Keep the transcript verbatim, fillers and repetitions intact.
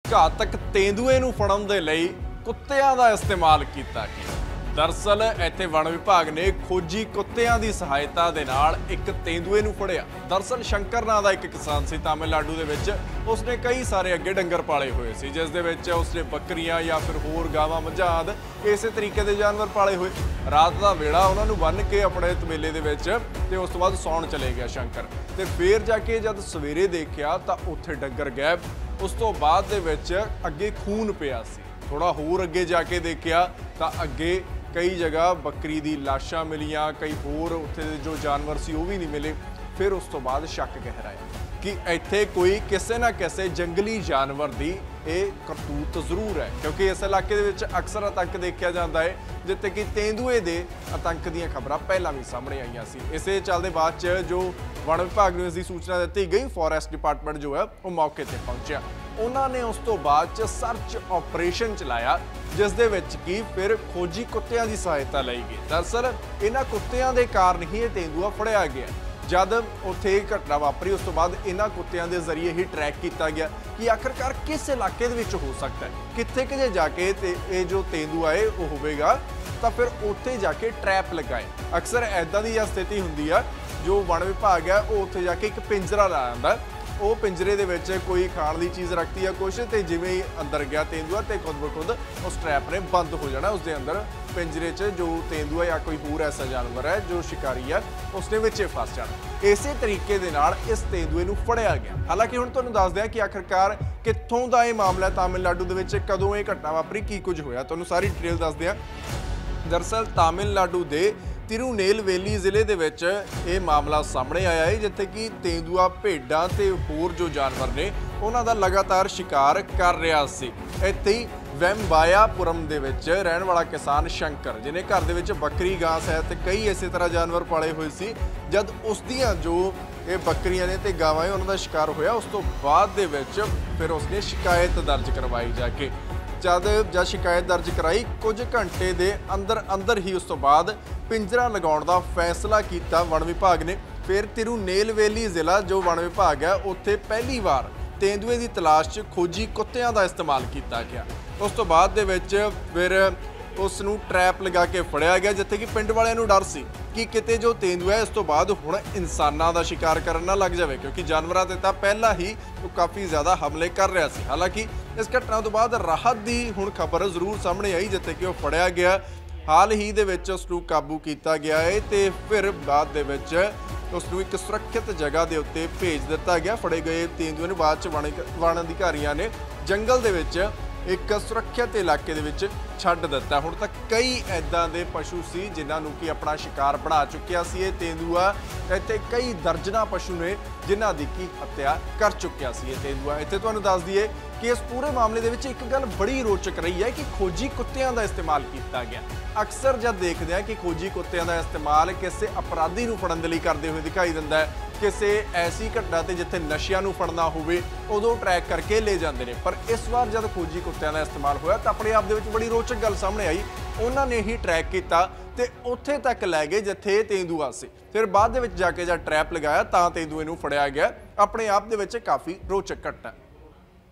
घातक तेंदुए नूं फड़न दे लई कुत्तियां दा इस्तेमाल कीता गया। दरअसल इत्थे वन विभाग ने खोजी कुत्तियां दी सहायता दे नाल एक तेंदुए नूं फड़िया। दरअसल शंकर नां दा एक किसान सी तमिलनाडु दे विच, उसने कई सारे अगे डंगर पाले हुए सी, जिस दे विच उसने बकरियां या फिर होर गावां मझां आदि इसे तरीके दे जानवर पाले हुए। रात दा वेला उन्हां नूं बन्न के अपने तबेले दे विच ते उस तो बाद सौण चले गया शंकर, ते फिर जाके जद सवेरे देखिया तां उत्थे डंगर गैब। उस तो बाद दे विच अगे खून पिया सी। थोड़ा होर अगे जाके देखिया तां अगे कई जगह बकरी दी लाशां मिलियां, कई होर उत्थे दे जो जानवर सी वो भी नहीं मिले। फिर उस तो बाद शक गहराया कि इत्थे कोई किसी ना किसी जंगली जानवर दी ਇਹ ਕਰਤੂਤ ਜ਼ਰੂਰ है, क्योंकि इस इलाके दे विच अक्सर आतंक देखा जाता है, जिथे कि तेंदुए दे आतंक ਦੀਆਂ खबरां पहलां भी सामने आईयां सी। इसे चलदे बाद च जो वन विभाग नूं इसकी सूचना दी गई, फॉरेस्ट डिपार्टमेंट जो है वो मौके ते पहुंचिया। उन्होंने उस तो बाद च सर्च ऑपरेशन चलाया, जिस दे विच कि फिर खोजी कुत्तियां की सहायता लई गई। दरअसल इन्हां कुत्तियां दे कारण ही ये तेंदुआ फड़िया गया। जद उत्थे घटना वापरी उस तो बाद इन्हां कुत्तियां दे जरिए ही ट्रैक किया गया कि आखिरकार किस इलाके दे विच हो सकता है, कित्थे कि जे जाके ते ये जो तेंदुआ है वो होवेगा तां फिर उत्थे जाके ट्रैप लगाए। अक्सर ऐदां दी स्थिति हुंदी है, जो वन विभाग है वो उत्थे जाके एक पिंजरा ला आंदा, वो पिंजरे दे विच कोई खाण दी चीज़ रखती है कुछ, तो जिवें ही अंदर गया तेंदुआ तो खुद ब खुद उस ट्रैप ने बंद हो जाना। उसके अंदर पिंजरे च जो तेंदुआ या कोई होर ऐसा जानवर है जो शिकारी है उसने विच फस जाना। इस तरीके दे नाल इस तेंदुए नूं फड़िया गया। हालांकि हुण तुहानूं दस दिआं कि आखिरकार कित्थों दा ये मामला है, तमिलनाडु दे विच कदों ये घटना वापरी, की कुछ होया, तुहानूं सारी डिटेल दस दिआं। दरअसल तमिलनाडु दे तिरुनेलवेली जिले दे विच ये मामला सामने आया है, जिथे कि तेंदुआ भेडां ते होर जो जानवर ने उन्हां दा लगातार शिकार कर रहा सी। इत्थे ही वेम्बायापुरम दे विच रहण वाला किसान शंकर, जिन्हें घर दे विच बकरी गां सहित कई इसे तरह जानवर पाले हुए सी, जद उसदियां जो ये बकरियां ने ते गावां ने उन्हां दा शिकार होया, उस तो बाद दे विच फिर उसने शिकायत दर्ज करवाई। जाके जद जब शिकायत दर्ज कराई कुछ घंटे के अंदर अंदर ही उस तो बाद पिंजरा लगाउण दा फैसला किया वन विभाग ने। फिर तिरुनेलवेली जिला जो वन विभाग है उत्थे पहली बार तेंदुए की तलाश च खोजी कुत्तियां का इस्तेमाल किया गया। उस तो बाद दे विच फिर उसनूं ट्रैप लगा के फड़िया गया, जिथे कि पिंड वालियां नूं डर सी कि किते जो तेंदुआ इस तो बाद हुण इंसानां दा शिकार करन ना लग जाए, क्योंकि जानवरां ते तां पहला ही वो काफ़ी ज़्यादा हमले कर रहा सी। हालांकि इस घटना तो बाद राहत की हुण खबर जरूर सामने आई, जिथे कि वो फड़िया गया। हाल ही दे विच उसनूं काबू किया गया है, ते फिर बाद दे विच उसनूं एक सुरक्षित जगह के उत्ते भेज दिता गया। फड़े गए तेंदुए नूं बाद च वन वन अधिकारियों ने जंगल दे विच एक सुरक्षित इलाके दे विच छड्ड दिता। हुण तक कई ऐदां दे पशु सी जिन्हां नूं कि अपना शिकार बना चुकिया सी ये तेंदुआ। इत्थे कई दर्जनां पशु ने जिन्हां दी की हत्या कर चुकिया सी ये तेंदुआ। इत्थे तुहानूं दस दईए कि इस पूरे मामले दे विच एक गल बड़ी रोचक रही है कि खोजी कुत्तियां दा इस्तेमाल किया गया। अक्सर जब देखते हैं कि खोजी कुत्तियां दा इस्तेमाल किसी अपराधी नूं फड़न दे लई करदे हुए दिखाई दिंदा है, किसी ऐसी घटना ते जिथे नशियां नूं फड़ना होवे उदों ट्रैक करके ले जाते हैं। पर इस बार जब खोजी कुत्तियां दा इस्तेमाल होया तो अपने आप दे विच बड़ी रोचक गल सामने आई। उन्होंने ही ट्रैक किया ते उत्थे तक लै गए जिथे तेंदुआ सी। फिर बाद दे विच जाके जब ट्रैप लगाया तां तेंदुए नूं फड़िया गया। अपने आप दे विच काफ़ी रोचक घटना।